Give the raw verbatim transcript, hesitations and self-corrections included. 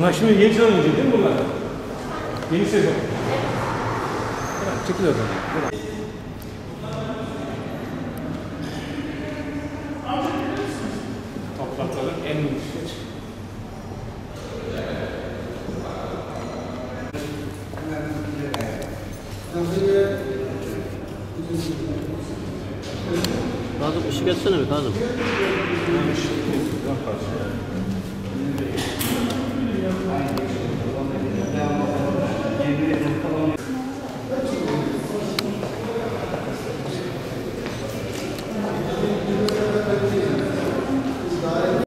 Ha şimdi yeni sezon oynayacak değil mi bunlar? Yeni sezon. Çekil oradan. Toprakların en yüksek. Kazım ışık etsene bir Kazım. Işık.